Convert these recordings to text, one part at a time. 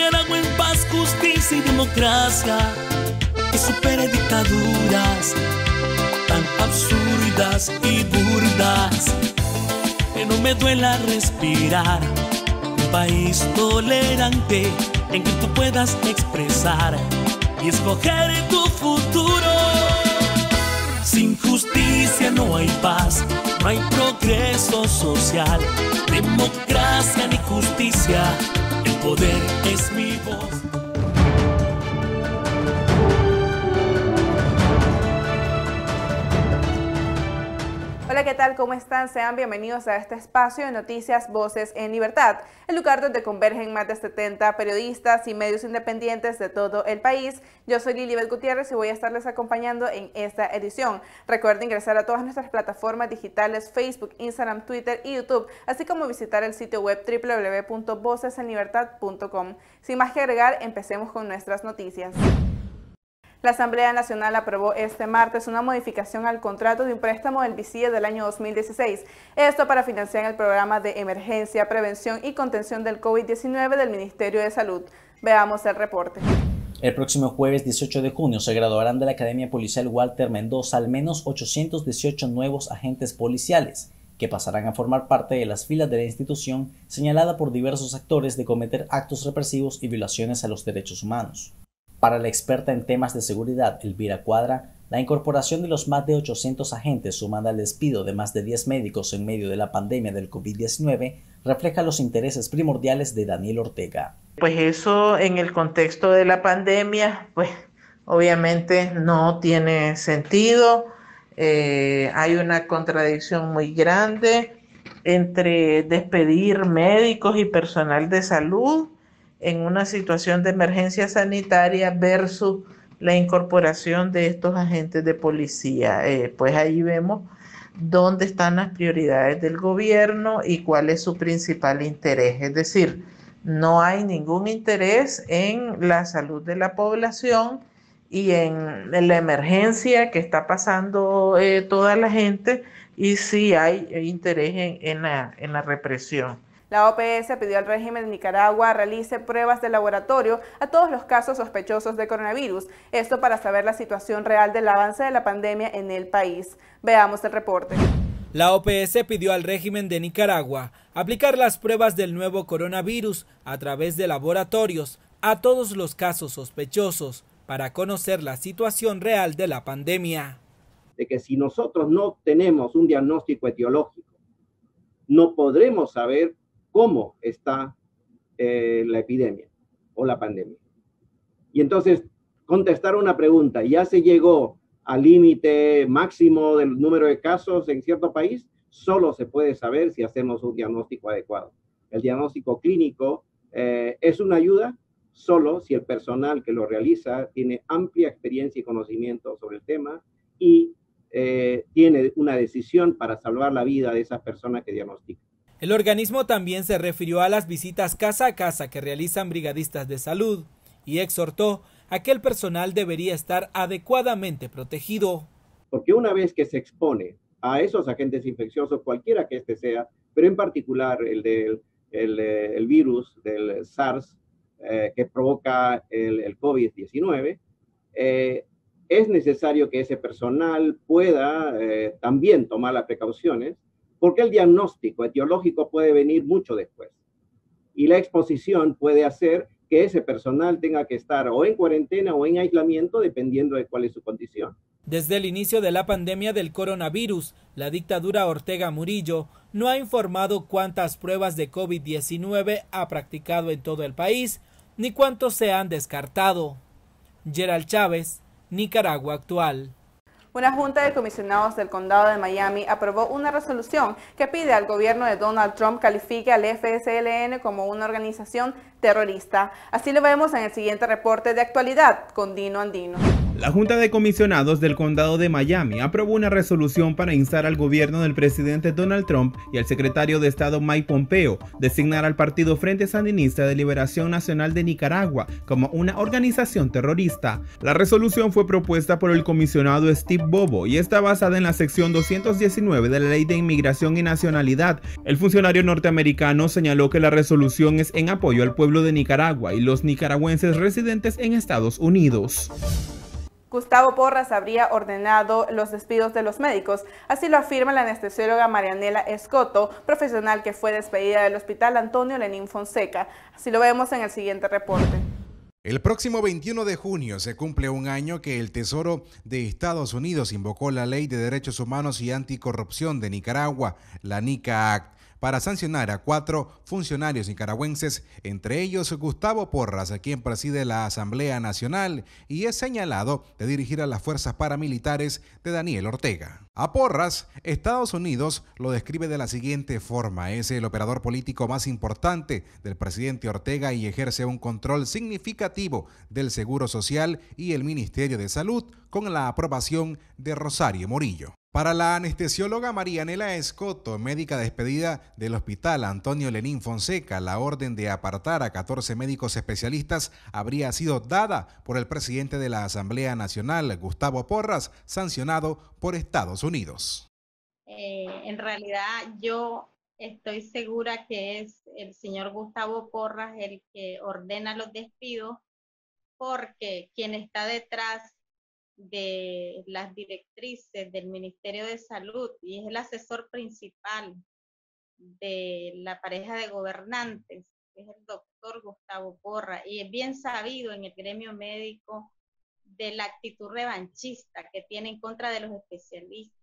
Nicaragua en paz, justicia y democracia, que supere dictaduras tan absurdas y burdas, que no me duela respirar. Un país tolerante en que tú puedas expresar y escoger tu futuro. Sin justicia no hay paz, no hay progreso social, democracia ni justicia, el poder es mi voz. Hola, ¿qué tal? ¿Cómo están? Sean bienvenidos a este espacio de Noticias Voces en Libertad, el lugar donde convergen más de 70 periodistas y medios independientes de todo el país. Yo soy Lilibet Gutiérrez y voy a estarles acompañando en esta edición. Recuerden ingresar a todas nuestras plataformas digitales, Facebook, Instagram, Twitter y YouTube, así como visitar el sitio web www.vocesenlibertad.com. Sin más que agregar, empecemos con nuestras noticias. La Asamblea Nacional aprobó este martes una modificación al contrato de un préstamo del BICIE del año 2016. Esto para financiar el programa de emergencia, prevención y contención del COVID-19 del Ministerio de Salud. Veamos el reporte. El próximo jueves 18 de junio se graduarán de la Academia Policial Walter Mendoza al menos 818 nuevos agentes policiales, que pasarán a formar parte de las filas de la institución señalada por diversos actores de cometer actos represivos y violaciones a los derechos humanos. Para la experta en temas de seguridad, Elvira Cuadra, la incorporación de los más de 800 agentes sumada al despido de más de 10 médicos en medio de la pandemia del COVID-19 refleja los intereses primordiales de Daniel Ortega. Pues eso en el contexto de la pandemia, pues obviamente no tiene sentido. Hay una contradicción muy grande entre despedir médicos y personal de salud en una situación de emergencia sanitaria versus la incorporación de estos agentes de policía. Pues ahí vemos dónde están las prioridades del gobierno y cuál es su principal interés. Es decir, no hay ningún interés en la salud de la población y en la emergencia que está pasando toda la gente, y sí hay interés en la represión. La OPS pidió al régimen de Nicaragua realice pruebas de laboratorio a todos los casos sospechosos de coronavirus, esto para saber la situación real del avance de la pandemia en el país. Veamos el reporte. La OPS pidió al régimen de Nicaragua aplicar las pruebas del nuevo coronavirus a través de laboratorios a todos los casos sospechosos para conocer la situación real de la pandemia. De que si nosotros no tenemos un diagnóstico etiológico, no podremos saber cómo está la epidemia o la pandemia. Y entonces, contestar una pregunta, ¿ya se llegó al límite máximo del número de casos en cierto país? Solo se puede saber si hacemos un diagnóstico adecuado. El diagnóstico clínico es una ayuda solo si el personal que lo realiza tiene amplia experiencia y conocimiento sobre el tema y tiene una decisión para salvar la vida de esas personas que diagnostican. El organismo también se refirió a las visitas casa a casa que realizan brigadistas de salud y exhortó a que el personal debería estar adecuadamente protegido. Porque una vez que se expone a esos agentes infecciosos, cualquiera que este sea, pero en particular el virus del SARS que provoca el COVID-19, es necesario que ese personal pueda también tomar las precauciones, porque el diagnóstico etiológico puede venir mucho después. Y la exposición puede hacer que ese personal tenga que estar o en cuarentena o en aislamiento, dependiendo de cuál es su condición. Desde el inicio de la pandemia del coronavirus, la dictadura Ortega Murillo no ha informado cuántas pruebas de COVID-19 ha practicado en todo el país, ni cuántos se han descartado. Gerald Chávez, Nicaragua Actual. Una junta de comisionados del condado de Miami aprobó una resolución que pide al gobierno de Donald Trump califique al FSLN como una organización terrorista. Así lo vemos en el siguiente reporte de actualidad con Dino Andino. La Junta de Comisionados del Condado de Miami aprobó una resolución para instar al gobierno del presidente Donald Trump y al secretario de Estado Mike Pompeo designar al Partido Frente Sandinista de Liberación Nacional de Nicaragua como una organización terrorista. La resolución fue propuesta por el comisionado Steve Bobo y está basada en la sección 219 de la Ley de Inmigración y Nacionalidad. El funcionario norteamericano señaló que la resolución es en apoyo al pueblo pueblo de Nicaragua y los nicaragüenses residentes en Estados Unidos. Gustavo Porras habría ordenado los despidos de los médicos, así lo afirma la anestesióloga Marianela Escoto, profesional que fue despedida del Hospital Antonio Lenín Fonseca. Así lo vemos en el siguiente reporte. El próximo 21 de junio se cumple un año que el Tesoro de Estados Unidos invocó la Ley de Derechos Humanos y Anticorrupción de Nicaragua, la NICA Act, para sancionar a 4 funcionarios nicaragüenses, entre ellos Gustavo Porras, a quien preside la Asamblea Nacional y es señalado de dirigir a las fuerzas paramilitares de Daniel Ortega. A Porras, Estados Unidos lo describe de la siguiente forma: es el operador político más importante del presidente Ortega y ejerce un control significativo del Seguro Social y el Ministerio de Salud con la aprobación de Rosario Murillo. Para la anestesióloga Marianela Escoto, médica despedida del Hospital Antonio Lenín Fonseca, la orden de apartar a 14 médicos especialistas habría sido dada por el presidente de la Asamblea Nacional, Gustavo Porras, sancionado por Estados Unidos. En realidad yo estoy segura que es el señor Gustavo Porras el que ordena los despidos, porque quien está detrás de las directrices del Ministerio de Salud y es el asesor principal de la pareja de gobernantes, es el doctor Gustavo Porras, y es bien sabido en el gremio médico de la actitud revanchista que tiene en contra de los especialistas.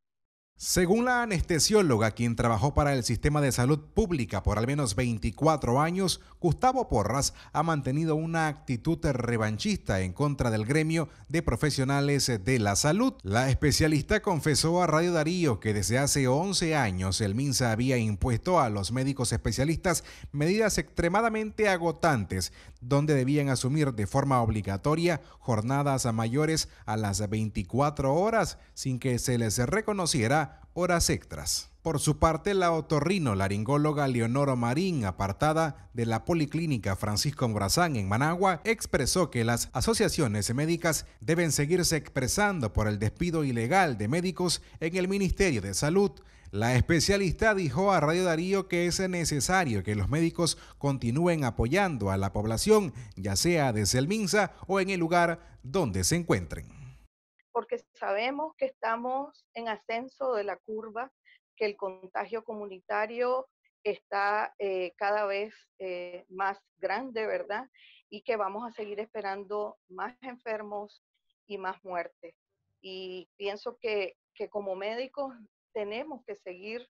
Según la anestesióloga, quien trabajó para el sistema de salud pública por al menos 24 años, Gustavo Porras ha mantenido una actitud revanchista en contra del gremio de profesionales de la salud. La especialista confesó a Radio Darío que desde hace 11 años el MINSA había impuesto a los médicos especialistas medidas extremadamente agotantes, donde debían asumir de forma obligatoria jornadas mayores a las 24 horas sin que se les reconociera horas extras. Por su parte, la otorrino-laringóloga Leonora Marín, apartada de la Policlínica Francisco Morazán en Managua, expresó que las asociaciones médicas deben seguirse expresando por el despido ilegal de médicos en el Ministerio de Salud. La especialista dijo a Radio Darío que es necesario que los médicos continúen apoyando a la población, ya sea desde el MINSA o en el lugar donde se encuentren. Porque sabemos que estamos en ascenso de la curva, que el contagio comunitario está cada vez más grande, ¿verdad? Y que vamos a seguir esperando más enfermos y más muertes. Y pienso que como médicos tenemos que seguir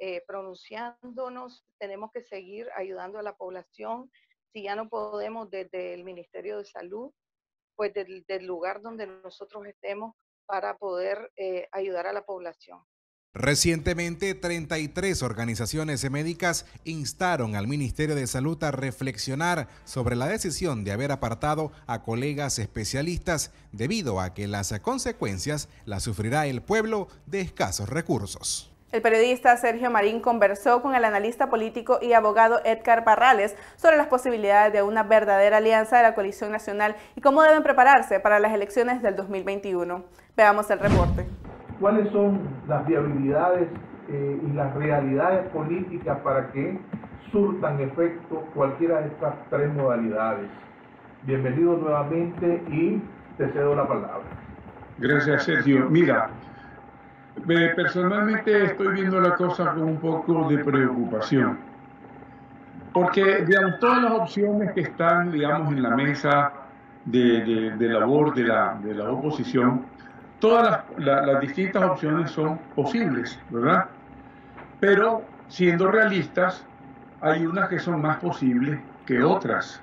pronunciándonos, tenemos que seguir ayudando a la población. Si ya no podemos desde el Ministerio de Salud, pues del lugar donde nosotros estemos, para poder ayudar a la población. Recientemente, 33 organizaciones médicas instaron al Ministerio de Salud a reflexionar sobre la decisión de haber apartado a colegas especialistas debido a que las consecuencias las sufrirá el pueblo de escasos recursos. El periodista Sergio Marín conversó con el analista político y abogado Edgar Barrales sobre las posibilidades de una verdadera alianza de la coalición nacional y cómo deben prepararse para las elecciones del 2021. Veamos el reporte. ¿Cuáles son las viabilidades y las realidades políticas para que surtan efecto cualquiera de estas tres modalidades? Bienvenido nuevamente y te cedo la palabra. Gracias, Sergio. Mira, personalmente estoy viendo la cosa con un poco de preocupación, porque digamos, todas las opciones que están, digamos, en la mesa de labor de la oposición, todas las distintas opciones son posibles, ¿verdad? Pero siendo realistas, hay unas que son más posibles que otras,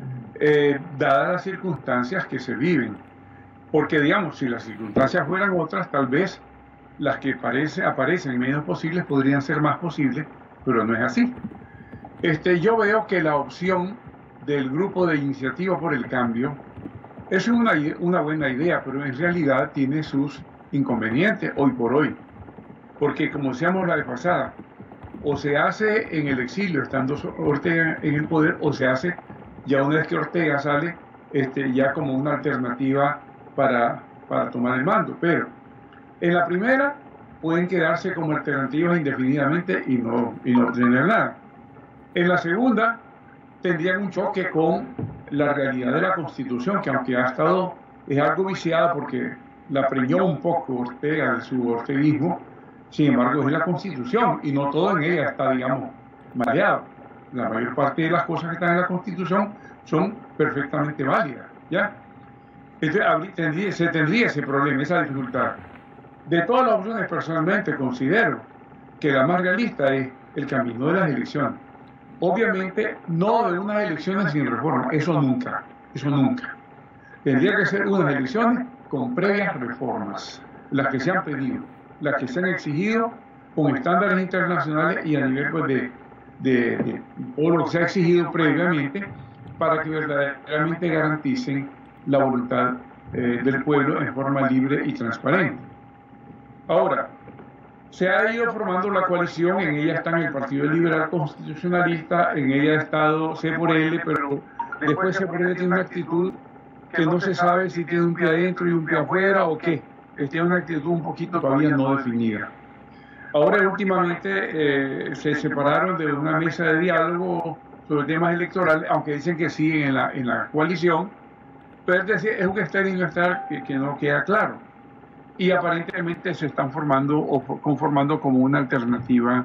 dadas las circunstancias que se viven. Porque, digamos, si las circunstancias fueran otras, tal vez las que aparecen menos posibles podrían ser más posibles, pero no es así. Yo veo que la opción del grupo de Iniciativa por el Cambio es una buena idea, pero en realidad tiene sus inconvenientes hoy por hoy. Porque, como decíamos la vez pasada, o se hace en el exilio estando Ortega en el poder, o se hace ya una vez que Ortega sale, ya como una alternativa para tomar el mando. Pero en la primera pueden quedarse como alternativas indefinidamente y no tener nada. En la segunda tendrían un choque con la realidad de la Constitución, que aunque es algo viciada porque la preñó un poco Ortega de su orteguismo, sin embargo es la Constitución y no todo en ella está, digamos, mareado. La mayor parte de las cosas que están en la Constitución son perfectamente válidas, ¿ya? Entonces se tendría ese problema, esa dificultad. De todas las opciones, personalmente considero que la más realista es el camino de las elecciones. Obviamente, no de unas elecciones sin reforma, eso nunca. Tendría que ser unas elecciones con previas reformas, las que se han pedido, las que se han exigido con estándares internacionales y a nivel pues, o lo que se ha exigido previamente para que verdaderamente garanticen la voluntad del pueblo en forma libre y transparente. Ahora, se ha ido formando la coalición, en ella está el Partido Liberal Constitucionalista, en ella ha estado C por L, pero después C por L tiene una actitud que no se sabe si tiene un pie adentro y un pie afuera o qué. Tiene una actitud un poquito todavía no definida. Ahora últimamente se separaron de una mesa de diálogo sobre temas electorales, aunque dicen que siguen en la coalición, pero es decir, es un estar y no estar que no queda claro. Y aparentemente se están formando o conformando como una alternativa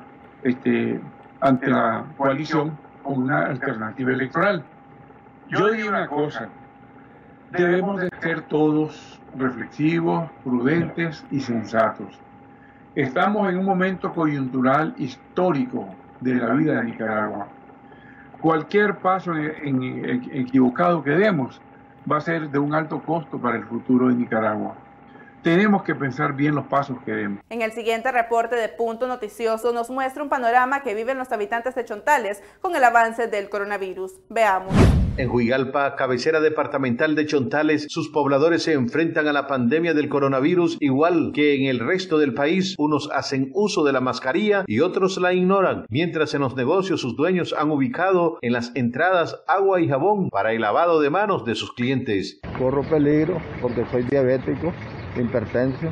ante la coalición, como una alternativa electoral. Yo digo una cosa, debemos de ser todos reflexivos, prudentes y sensatos. Estamos en un momento coyuntural histórico de la vida de Nicaragua. Cualquier paso equivocado que demos va a ser de un alto costo para el futuro de Nicaragua. Tenemos que pensar bien los pasos que demos. En el siguiente reporte de Punto Noticioso nos muestra un panorama que viven los habitantes de Chontales con el avance del coronavirus. Veamos. En Juigalpa, cabecera departamental de Chontales, sus pobladores se enfrentan a la pandemia del coronavirus igual que en el resto del país. Unos hacen uso de la mascarilla y otros la ignoran, mientras en los negocios sus dueños han ubicado en las entradas agua y jabón para el lavado de manos de sus clientes. Corro peligro porque soy diabético, hipertenso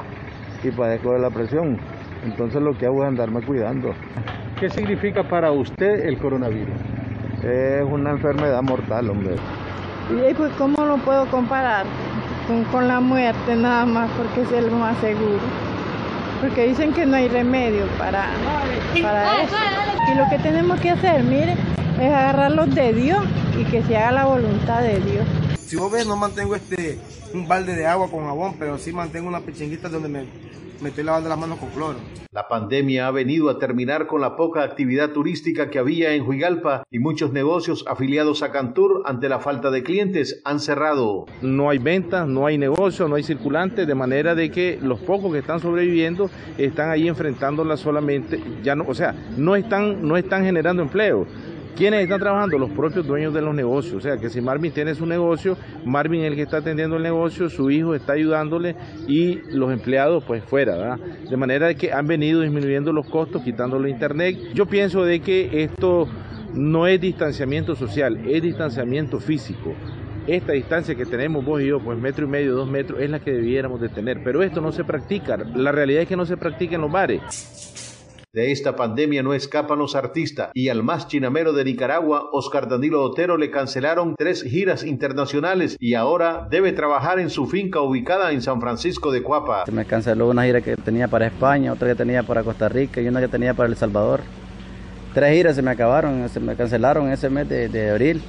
y padezco de la presión. Entonces lo que hago es andarme cuidando. ¿Qué significa para usted el coronavirus? Es una enfermedad mortal, hombre. Y pues, ¿cómo lo puedo comparar con la muerte nada más? Porque es el más seguro. Porque dicen que no hay remedio para eso. Y lo que tenemos que hacer, mire, es agarrarlos de Dios y que se haga la voluntad de Dios. Si vos ves, no mantengo un balde de agua con jabón, pero sí mantengo una pichinguita donde me estoy lavando las manos con cloro. La pandemia ha venido a terminar con la poca actividad turística que había en Juigalpa y muchos negocios afiliados a Cantur ante la falta de clientes han cerrado. No hay ventas, no hay negocio, no hay circulante, de manera de que los pocos que están sobreviviendo están ahí enfrentándola solamente, no están generando empleo. ¿Quiénes están trabajando? Los propios dueños de los negocios. O sea, que si Marvin tiene su negocio, Marvin es el que está atendiendo el negocio, su hijo está ayudándole y los empleados pues fuera, ¿verdad? De manera de que han venido disminuyendo los costos, quitándole internet. Yo pienso de que esto no es distanciamiento social, es distanciamiento físico. Esta distancia que tenemos vos y yo, pues 1,5 metros, 2 metros, es la que debiéramos de tener. Pero esto no se practica. La realidad es que no se practica en los bares. De esta pandemia no escapan los artistas y al más chinamero de Nicaragua, Oscar Danilo Otero, le cancelaron 3 giras internacionales y ahora debe trabajar en su finca ubicada en San Francisco de Cuapa. Se me canceló una gira que tenía para España, otra que tenía para Costa Rica y una que tenía para El Salvador. 3 giras se me cancelaron ese mes de abril.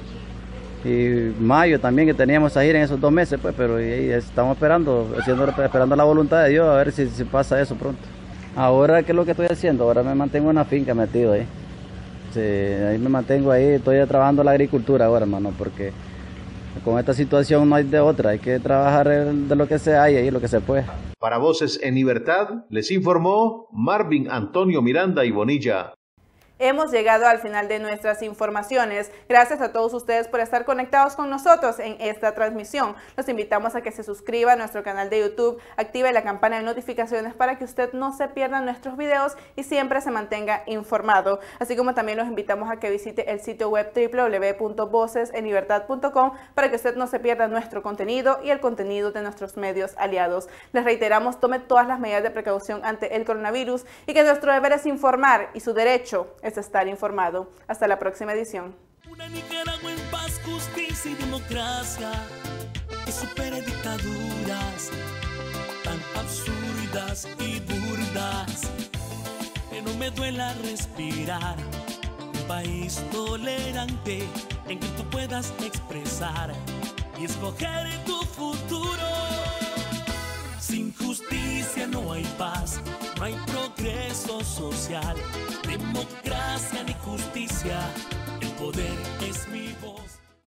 Y mayo también, que teníamos esa gira en esos 2 meses, pues, pero estamos esperando la voluntad de Dios a ver si pasa eso pronto. Ahora, ¿qué es lo que estoy haciendo? Ahora me mantengo en una finca metido ahí. Sí, ahí me mantengo ahí, estoy trabajando la agricultura ahora, hermano, porque con esta situación no hay de otra, hay que trabajar de lo que se hay ahí, lo que se puede. Para Voces en Libertad, les informó Marvin Antonio Miranda y Bonilla. Hemos llegado al final de nuestras informaciones. Gracias a todos ustedes por estar conectados con nosotros en esta transmisión. Los invitamos a que se suscriba a nuestro canal de YouTube, active la campana de notificaciones para que usted no se pierda nuestros videos y siempre se mantenga informado. Así como también los invitamos a que visite el sitio web www.vocesenlibertad.com para que usted no se pierda nuestro contenido y el contenido de nuestros medios aliados. Les reiteramos, tome todas las medidas de precaución ante el coronavirus y que nuestro deber es informar y su derecho es estar informado. Hasta la próxima edición. Una Nicaragua en paz, justicia y democracia, que supere dictaduras tan absurdas y burdas, que no me duela respirar. Un país tolerante en que tú puedas expresar y escoger tu futuro. Sin justicia no hay paz, no hay progreso social, democracia ni justicia, el poder es mi voz.